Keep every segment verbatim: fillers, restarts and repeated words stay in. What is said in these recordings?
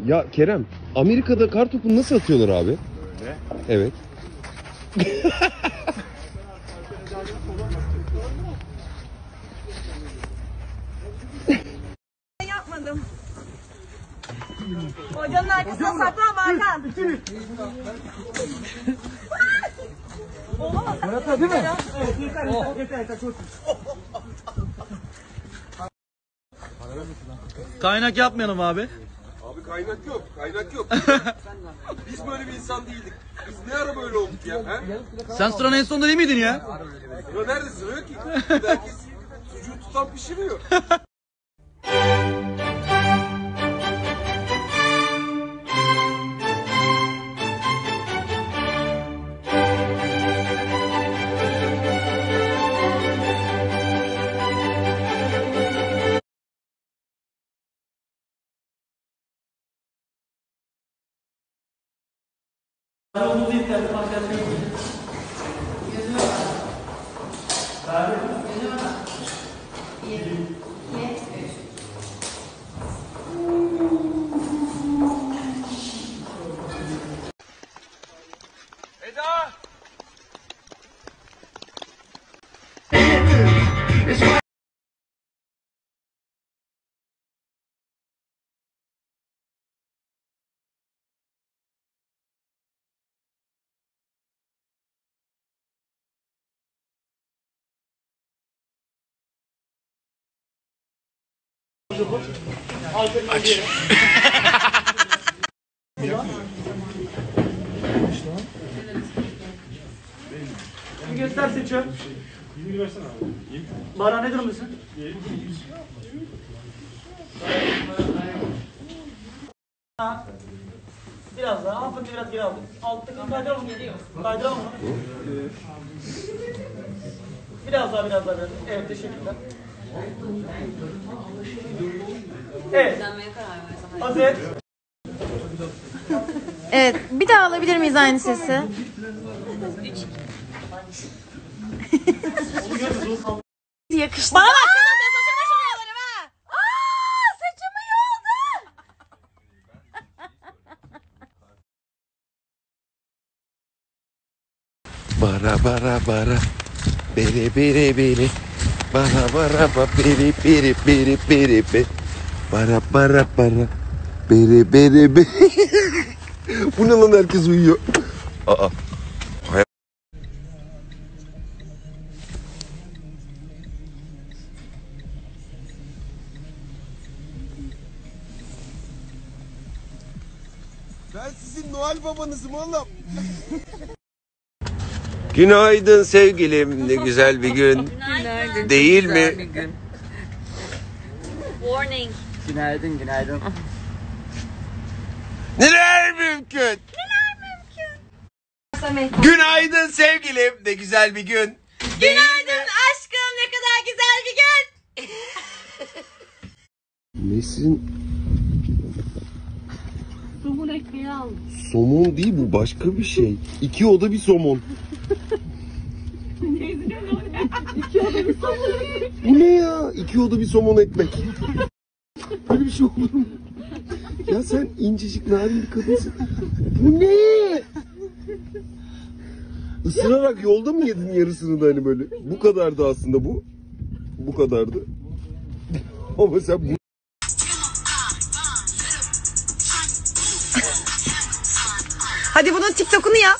Ya Kerem, Amerika'da kartopu nasıl atıyorlar abi? Böyle. Evet. Yapmadım. Hocanın arkasına saklan Hakan. Olamaz. Serhat değil mi? Evet, yeter yeter yeter yeter çok. Kaynak yapmayalım abi. Abi kaynak yok, kaynak yok. Biz böyle bir insan değildik. Biz ne ara böyle olduk ya? He? Sen sıranın en sonunda değil miydin ya? Sıra nerede sıra yok ki? Herkes sucuğu tutan pişiriyor. Eda! Aç. Bir göster seçiyor. Bilgi versene abi. Baran ne durumdasın? Biraz daha, hafif biraz geri aldım. Alttaki kaydıralım mı? Kaydıralım mı? Biraz daha, biraz daha, biraz daha. Evet, teşekkürler. Evet. Hazır. Evet, bir daha alabilir miyiz aynı sesi? Yakıştı. Bana bak, saçımı yolarım ha. Aa, saçımı yoldu. Bara bara bara. Bere bere bere. Bara bara ba bere bere bere bere be. Bara bara bara. Bere bere be. Bu ne lan, herkes uyuyor. Aa. Ben sizin Noel babanızım oğlum. Günaydın sevgilim, ne güzel bir gün. Günaydın. Değil Çok güzel mi? bir gün. Warning. Günaydın, günaydın. Neler mümkün? Neler mümkün? Günaydın sevgilim, ne güzel bir gün. Günaydın aşkım, ne kadar güzel bir gün. Nesin? Somun ekmeği aldım. Somon değil, bu başka bir şey. İki oda bir somon. İki oda bir somon. Bu ne ya? İki oda bir somon ekmek. Böyle bir şey olur mu? Ya sen incecik narin bir kadınsın. Bu ne? Isırarak yolda mı yedin yarısını da hani böyle? Bu kadardı aslında bu. Bu kadardı. Ama sen bu... Hadi bunun TikTok'unu yap.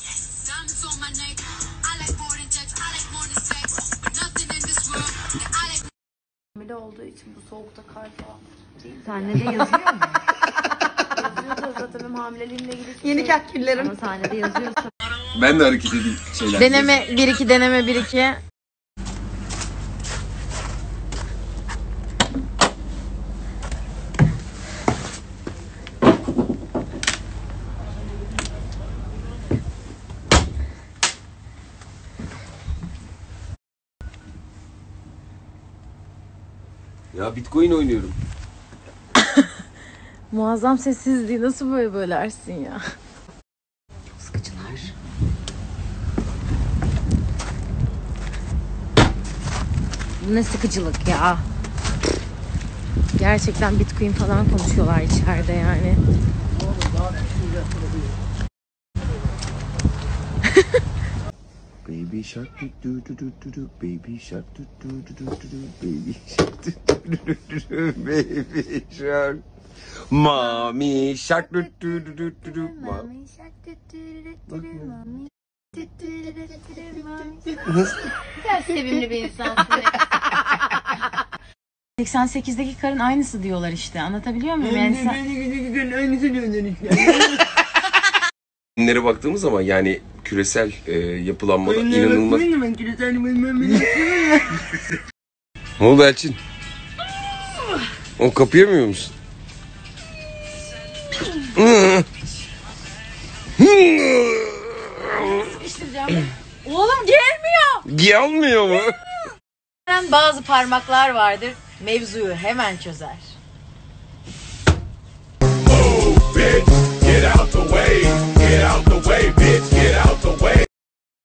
Hamile olduğu için bu soğukta kar falan. Sahnede yazıyor mu? Yazıyorsa zaten benim hamileliğimle ilgili hiçbir Yeni şey- kahküllerim. Ama sahnede yazıyorsa. Ben de hareket edeyim şeyler. Deneme bir iki, deneme bir iki. Ya Bitcoin oynuyorum. Muazzam sessizliği nasıl böyle bölersin ya? Çok sıkıcılar. Bu ne sıkıcılık ya. Gerçekten Bitcoin falan konuşuyorlar içeride yani. Baby shark do do do do do do, baby shark do do do do do do, baby shark do do do do do, baby shark. Mommy shark do do do do do do, mommy. Sen sevimli bir insansın. seksen sekizdeki karın aynısı diyorlar işte. Anlatabiliyor muyum? Yani sen... Nereye baktığımız zaman yani küresel e, yapılanmada inanılmaz. Ne oldu Elçin? O kapayamıyor musun? Oğlum gelmiyor. Gelmiyor mu? Bazı parmaklar vardır. Mevzuyu hemen çözer.